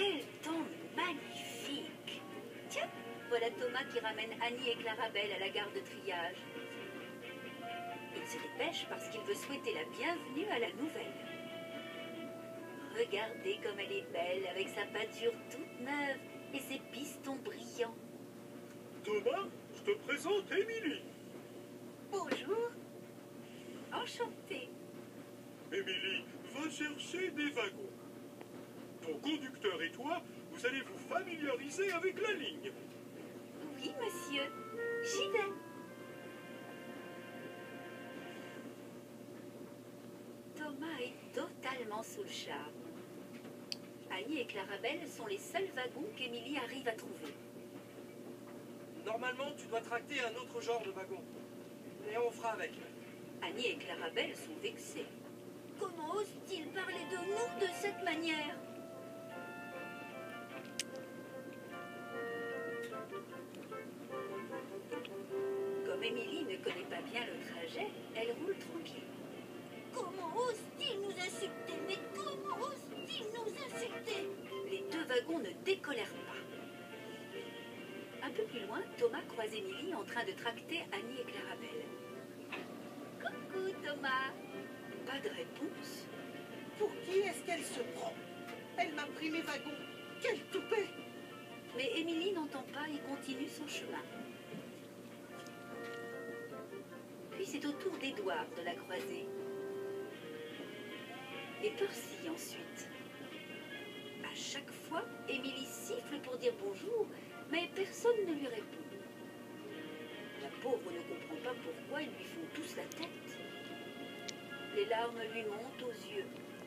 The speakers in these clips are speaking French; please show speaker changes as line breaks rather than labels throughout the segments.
Quel temps magnifique! Tiens, voilà Thomas qui ramène Annie et Clarabelle à la gare de triage. Il se dépêche parce qu'il veut souhaiter la bienvenue à la nouvelle. Regardez comme elle est belle avec sa peinture toute neuve et ses pistons brillants.
Thomas, je te présente Émilie.
Bonjour. Enchantée.
Émilie, va chercher des wagons. Ton conducteur et toi, vous allez vous familiariser avec la ligne.
Oui, monsieur. J'y vais. Thomas est totalement sous le charme. Annie et Clarabelle sont les seuls wagons qu'Émilie arrive à trouver.
Normalement, tu dois tracter un autre genre de wagon. Et on fera avec.
Annie et Clarabelle sont vexées. Comment ose-t-il parler de nous de cette manière? Comme Émilie ne connaît pas bien le trajet, elle roule tranquille. Comment ose-t-il nous insulter? Mais comment ose-t-il nous insulter? Les deux wagons ne décollèrent pas. Un peu plus loin, Thomas croise Émilie en train de tracter Annie et Clarabelle. Coucou Thomas. Pas de réponse.
Pour qui est-ce qu'elle se prend? Elle m'a pris mes wagons. Quelle toupet!
Mais Émilie n'entend pas et continue son chemin. Puis c'est au tour d'Édouard de la croiser. Et Percy ensuite. À chaque fois, Émilie siffle pour dire bonjour, mais personne ne lui répond. La pauvre ne comprend pas pourquoi ils lui font tous la tête. Les larmes lui montent aux yeux.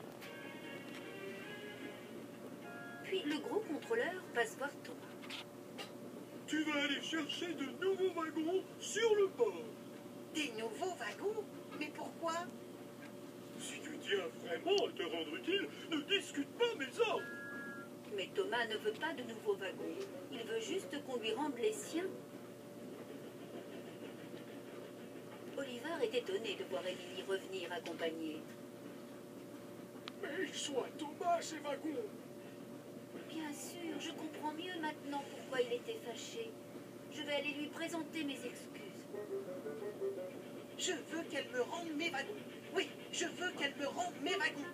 Puis le gros contrôleur passe voir Thomas.
Tu vas aller chercher de nouveaux wagons sur le port.
Des nouveaux wagons? Mais pourquoi?
Si tu tiens vraiment à te rendre utile, ne discute pas mes ordres.
Mais Thomas ne veut pas de nouveaux wagons. Il veut juste qu'on lui rende les siens. Oliver est étonné de voir Émilie revenir accompagnée.
Mais ils sont à Thomas, ces wagons.
Bien sûr, je comprends mieux maintenant pourquoi il était fâché. Je vais aller lui présenter mes excuses.
Je veux qu'elle me rende mes wagons. Oui, je veux qu'elle me rende mes wagons.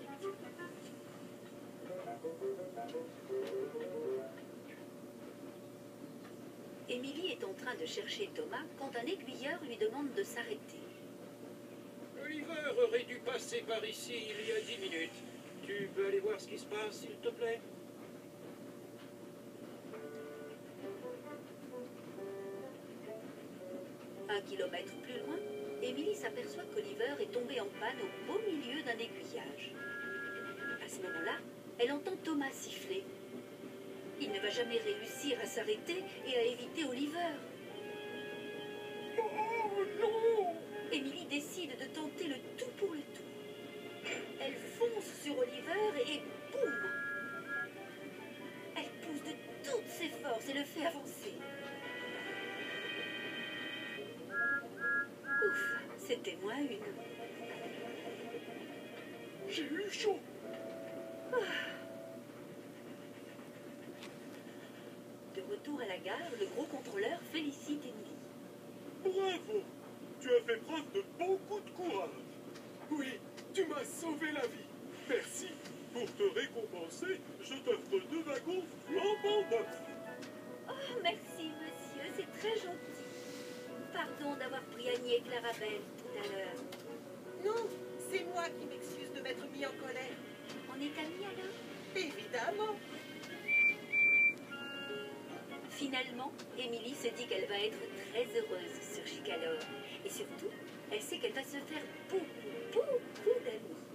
Émilie est en train de chercher Thomas quand un aiguilleur lui demande de s'arrêter.
Oliver aurait dû passer par ici il y a 10 minutes. Tu peux aller voir ce qui se passe, s'il te plaît?
Un kilomètre plus loin, Émilie s'aperçoit qu'Oliver est tombé en panne au beau milieu d'un aiguillage. À ce moment-là, elle entend Thomas siffler. Il ne va jamais réussir à s'arrêter et à éviter Oliver.
Oh non!
Émilie décide de tenter le tout pour le tout. Elle fonce sur Oliver et boum! Elle pousse de toutes ses forces et le fait avancer. Ouf, c'était moins une.
J'ai eu chaud.
De retour à la gare, le gros contrôleur félicite Émilie.
Bravo! Tu as fait preuve de beaucoup de courage. Oui, tu m'as sauvé la vie. Merci. Pour te récompenser, je t'offre 2 wagons flambant neufs.
Oh, merci, monsieur, c'est très gentil. Pardon d'avoir pris Annie et Clarabelle tout à l'heure.
Non, c'est moi qui m'excuse de m'être mis en colère.
On est amis alors?
Évidemment.
Finalement, Émilie se dit qu'elle va être très heureuse sur Chicalor. Et surtout, elle sait qu'elle va se faire beaucoup d'amis.